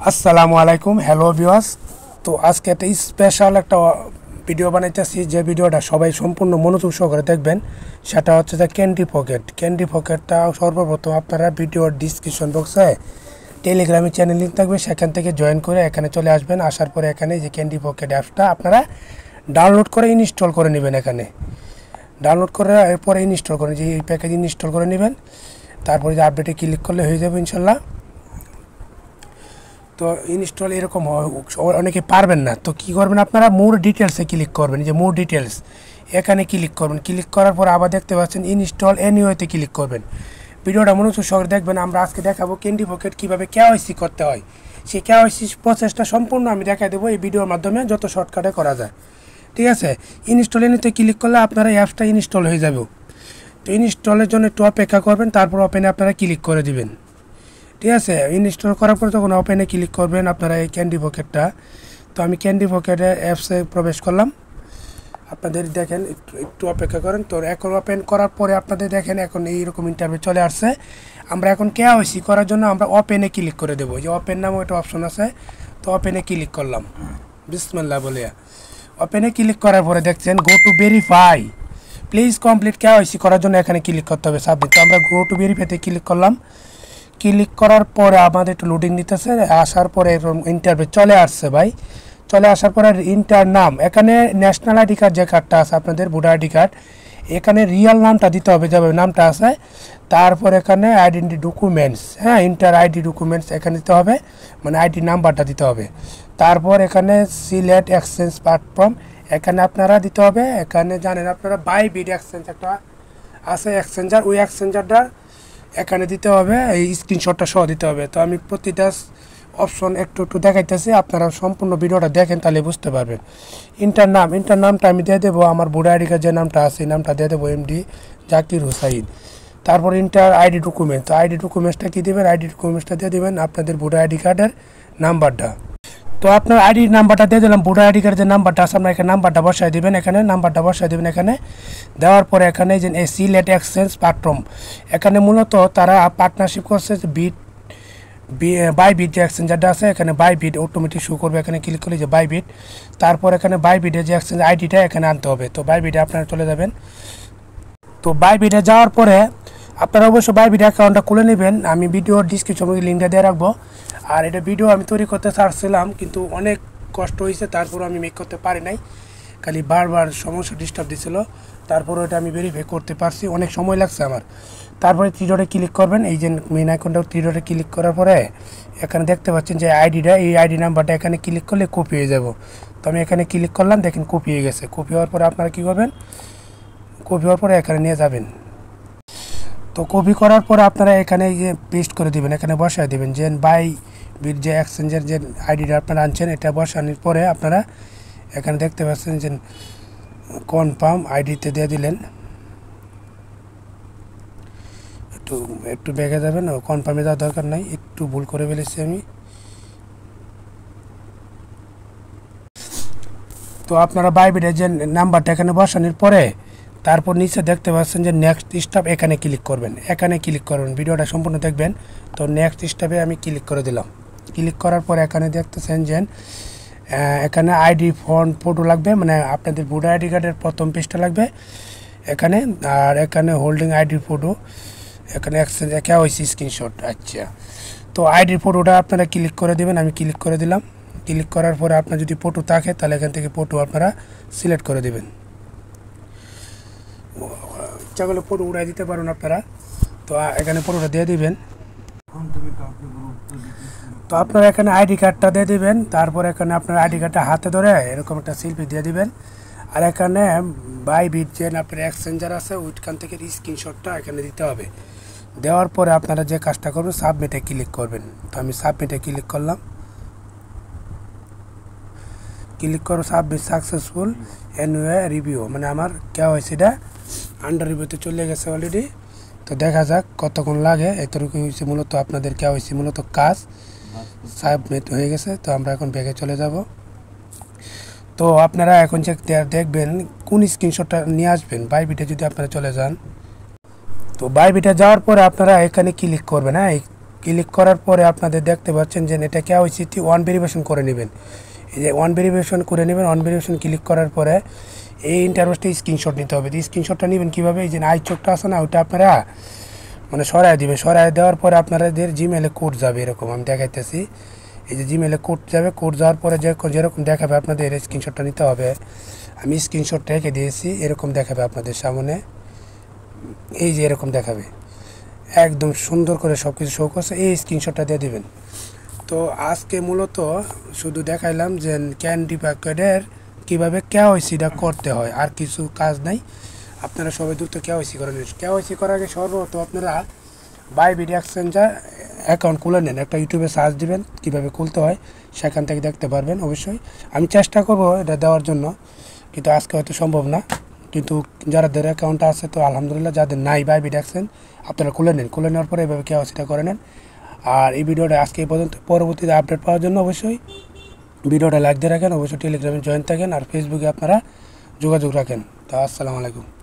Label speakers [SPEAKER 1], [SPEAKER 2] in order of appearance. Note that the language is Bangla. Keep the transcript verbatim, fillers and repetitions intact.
[SPEAKER 1] আসসালামু আলাইকুম, হ্যালো ভিউয়ার্স। তো আজকে একটা স্পেশাল একটা ভিডিও বানাইতেছি, যে ভিডিওটা সবাই সম্পূর্ণ মনোযোগ সহকারে দেখবেন। সেটা হচ্ছে যে ক্যান্ডি পকেট। ক্যান্ডি পকেটটা সর্বপ্রথম আপনারা ভিডিওর ডিসক্রিপশন বক্সে টেলিগ্রামে চ্যানেল লিঙ্ক থাকবে, সেখান থেকে জয়েন করে এখানে চলে আসবেন। আসার পরে এখানে যে ক্যান্ডি পকেট অ্যাপসটা আপনারা ডাউনলোড করে ইনস্টল করে নেবেন। এখানে ডাউনলোড করে এরপরে ইনস্টল করে যে এই প্যাকেজ ইনস্টল করে নেবেন। তারপরে যে আপডেটে ক্লিক করলে হয়ে যাবে ইনশাল্লাহ। তো ইনস্টল এরকম অনেকে পারবেন না, তো কী করবেন আপনারা মোর ডিটেলসে ক্লিক করবেন। যে মোর ডিটেলস এখানে ক্লিক করবেন। ক্লিক করার পর আবার দেখতে পাচ্ছেন ইনস্টল এনিওয়েতে ক্লিক করবেন। ভিডিওটা মনোযোগ সহকারে দেখবেন। আমরা আজকে দেখাবো ক্যান্ডি পকেট কীভাবে কেওয়াইসি করতে হয়। সেই কেওয়াইসি প্রসেসটা সম্পূর্ণ আমি দেখাই দেবো এই ভিডিওর মাধ্যমে, যত শর্টকাটে করা যায়। ঠিক আছে, ইনস্টল এনিতে ক্লিক করলে আপনারা অ্যাপসটা ইনস্টল হয়ে যাবে। তো ইনস্টলের জন্য একটু অপেক্ষা করবেন, তারপর ওপেনে আপনারা ক্লিক করে দিবেন। ঠিক আছে, ইনস্টল করার পর যখন ওপেনে ক্লিক করবেন আপনারা এই ক্যান্ডি পকেটটা। তো আমি ক্যান্ডি পকেটের অ্যাপসে প্রবেশ করলাম। আপনাদের দেখেন একটু একটু অপেক্ষা করেন। তো এখন ওপেন করার পরে আপনাদের দেখেন এখন এইরকম ইন্টারভিউ চলে আসছে। আমরা এখন কেওয়াইসি করার জন্য আমরা ওপেনে ক্লিক করে দেবো। যে ওপেন নামও একটা অপশন আছে, তো ওপেনে ক্লিক করলাম বিসমিল্লাহ বলে। ওপেনে ক্লিক করার পরে দেখছেন go to verify, please complete KYC করার জন্য এখানে ক্লিক করতে হবে সাবমিট। তো আমরা গো টু ভেরিফাইতে ক্লিক করলাম। ক্লিক করার পরে আমাদের একটু লোডিং নিতেছে। আসার পরে এরকম ইন্টারভিউ চলে আসছে ভাই। চলে আসার পরে ইন্টার নাম, এখানে ন্যাশনাল আইডি কার্ড যে কার্ডটা আছে আপনাদের ভোটার আইডি কার্ড, এখানে রিয়েল নামটা দিতে হবে, যেভাবে নামটা আছে। তারপর এখানে আইডেন্টি ডকুমেন্টস, হ্যাঁ ইন্টার আইডি ডকুমেন্টস এখানে দিতে হবে, মানে আইডি নাম্বারটা দিতে হবে। তারপর এখানে সিলেক্ট এক্সচেঞ্জ প্ল্যাটফর্ম এখানে আপনারা দিতে হবে। এখানে জানেন আপনারা বাই বিড এক্সচেঞ্জ একটা আছে এক্সচেঞ্জার, ওই এক্সচেঞ্জারটা এখানে দিতে হবে, এই স্ক্রিনশটটা সহ দিতে হবে। তো আমি প্রতিটা অপশন একটু একটু দেখাইতেছি, আপনারা সম্পূর্ণ ভিডিওটা দেখেন তাহলে বুঝতে পারবেন। ইন্টার নাম, ইন্টার নামটা আমি দিয়ে দেবো আমার ভোটার আইডি কার্ড যে নামটা আছে এই নামটা দিয়ে দেবো এমডি জাকির হুসাইন। তারপর ইন্টার আইডি ডকুমেন্ট, তো আইডি ডকুমেন্টসটা কী দেবেন, আইডি ডকুমেন্টসটা দিয়ে দেবেন আপনাদের ভোটার আইডি কার্ডের নাম্বারটা। তো আপনার আইডি নাম্বারটা দিয়ে দিলাম, ভোটার আইডি কার্ডের যে নাম্বারটা আছে আপনার এখানে নাম্বারটা বসায় দেবেন। এখানে নাম্বারটা বসায় দেবেন। এখানে দেওয়ার পরে এখানে যে সিলেট এক্সচেঞ্জ প্ল্যাটফর্ম, এখানে মূলত তারা পার্টনারশিপ করছে বিট বাই বিট যে এক্সচেঞ্জারটা আছে, এখানে বাই বিট অটোমেটিক শো করবে। এখানে ক্লিক করলে যে বাই বিট, তারপর এখানে বাই বিটের যে এক্সচেঞ্জ আইডিটা এখানে আনতে হবে। তো বাই বিটে আপনারা চলে যাবেন। তো বাই বিটে যাওয়ার পরে আপনারা অবশ্যই বাই বিট অ্যাকাউন্টটা খুলে নেবেন। আমি ভিডিওর ডিসক্রিপশনে লিঙ্কটা দিয়ে রাখবো। আর এটা ভিডিও আমি তৈরি করতে চাচ্ছিলাম, কিন্তু অনেক কষ্ট হয়েছে, তারপর আমি মেক করতে পারি নাই, খালি বারবার সমস্যা ডিস্টার্ব দিছিল। তারপর ওটা আমি ভেরিফাই করতে পারছি, অনেক সময় লাগছে আমার। তারপরে থ্রি ডটে ক্লিক করবেন, এই যে মেন আইকনটা থ্রি ডটে ক্লিক করার পরে এখানে দেখতে পাচ্ছেন যে আইডিটা, এই আইডি নাম্বারটা এখানে ক্লিক করলে কপি হয়ে যাব। তো আমি এখানে ক্লিক করলাম, দেখেন কপি হয়ে গেছে। কপি হওয়ার পরে আপনারা কী করবেন, কপি হওয়ার পরে এখানে নিয়ে যাবেন। তো কপি করার পরে আপনারা এখানে যে পেস্ট করে দেবেন, এখানে বসায় দেবেন যে বাই বিট যে এক্সচেঞ্জের যে আইডিটা আপনারা আনছেন এটা বসানোর পরে আপনারা এখানে দেখতে পাচ্ছেন যে কনফার্ম আইডিতে দিয়ে দিলেন। একটু একটু ব্যাগে যাবেন, কনফার্মে যাওয়ার দরকার নাই, একটু ভুল করে ফেলেছি আমি। তো আপনারা বাই বিটের যে নাম্বারটা এখানে বসানোর পরে তারপর নিচে দেখতে পাচ্ছেন যে নেক্সট স্টেপ, এখানে ক্লিক করবেন। এখানে ক্লিক করবেন, ভিডিওটা সম্পূর্ণ দেখবেন। তো নেক্সট স্টেপে আমি ক্লিক করে দিলাম। ক্লিক করার পর এখানে দেখতেছেন যে এখানে আইডি ফন্ট ফটো লাগবে, মানে আপনাদের ভোটার আইডি কার্ডের প্রথম পেজটা লাগবে এখানে। আর এখানে হোল্ডিং আইডি ফটো, এখানে এক্সচেঞ্জ কেওয়াইসি স্ক্রিনশট। আচ্ছা, তো আইডির ফটোটা আপনারা ক্লিক করে দেবেন। আমি ক্লিক করে দিলাম। ক্লিক করার পরে আপনার যদি ফটো থাকে তাহলে এখান থেকে ফটো আপনারা সিলেক্ট করে দেবেন। ইচ্ছা করলে ফটো উড়াই দিতে পারেন আপনারা। তো এখানে ফটোটা দিয়ে দিবেন। তো আপনারা এখানে আইডি কার্ডটা দিয়ে দিবেন। তারপর এখানে আপনার আইডি কার্ডটা হাতে ধরে এরকম একটা সেলফি দিয়ে দিবেন। আর এখানে বাই বিট যে আপনার এক্সচেঞ্জার আছে ওইখান থেকে স্ক্রিনশটটা এখানে দিতে হবে। দেওয়ার পরে আপনারা যে কাজটা করবেন সাবমিটে ক্লিক করবেন। তো আমি সাবমিটে ক্লিক করলাম। ক্লিক করো সাবমিট সাকসেসফুল এনওয়ে রিভিউ, মানে আমার কেওয়াইসিটা আন্ডার রিভিউতে চলে গেছে অলরেডি। তো দেখা যাক কতক্ষণ লাগে। এতটুকু হয়েছে মূলত আপনাদের কেওয়াইসি মূলত কাজ সাবমিট হয়ে গেছে। তো আমরা এখন ব্যাগে চলে যাব। তো আপনারা এখন যে দেখবেন কোন স্ক্রিনশটটা নিয়ে আসবেন। বাই বিটে যদি আপনারা চলে যান, তো বাই বিটে যাওয়ার পরে আপনারা এখানে ক্লিক করবেন। হ্যাঁ, ক্লিক করার পরে আপনাদের দেখতে পাচ্ছেন যে এটা কেওয়াইসি ওয়ান ভেরিফিকেশন করে নেবেন। এই যে ওয়ান ভেরিফিকেশন করে নেবেন। ওয়ান ভেরিফিকেশন ক্লিক করার পরে এই ইন্টারফেসটা স্ক্রিনশট নিতে হবে। স্ক্রিনশটটা নেবেন কীভাবে, এই যে আই চোখটা আছে না, ওইটা আপনারা মানে সরাই দিবেন। সরাই দেওয়ার পরে আপনাদের জিমেলে কোড যাবে, এরকম আমি দেখাইতেছি। এই যে জিমেলে কোড যাবে, কোড যাওয়ার পরে যে যেরকম দেখাবে আপনাদের স্ক্রিনশটটা নিতে হবে। আমি স্ক্রিনশটটা রেখে দিয়েছি, এরকম দেখাবে আপনাদের সামনে। এই যে এরকম দেখাবে, একদম সুন্দর করে সব কিছু শো করছে, এই স্ক্রিনশটটা দিয়ে দেবেন। তো আজকে মূলত শুধু দেখাইলাম যে ক্যান্ডি প্যাকেটের কীভাবে কেওয়াইসিটা করতে হয়, আর কিছু কাজ নাই। আপনারা সবাই দ্রুত কেওয়াইসি করে নিন। কেওয়াইসি করার আগে সর্বপ্রথম আপনারা বাইবিট এক্সচেঞ্জার অ্যাকাউন্ট খুলে নেন। একটা ইউটিউবে সার্চ দিবেন কীভাবে খুলতে হয়, সেখান থেকে দেখতে পারবেন। অবশ্যই আমি চেষ্টা করব এটা দেওয়ার জন্য, কিন্তু আজকে হয়তো সম্ভব না। কিন্তু যাদের অ্যাকাউন্ট আছে তো আলহামদুলিল্লাহ, যাদের নাই বাইবিট এক্সচেঞ্জ আপনারা খুলে নিন। খুলে নেওয়ার পরে এভাবে কেওয়াইসিটা করে নেন। আর এই ভিডিওটা আজকে এই পর্যন্ত। পরবর্তীতে আপডেট পাওয়ার জন্য অবশ্যই ভিডিওটা লাইক দিয়ে রাখেন, অবশ্যই টেলিগ্রামে জয়েন থাকেন, আর ফেসবুকে আপনারা যোগাযোগ রাখেন। তো আসসালামু আলাইকুম।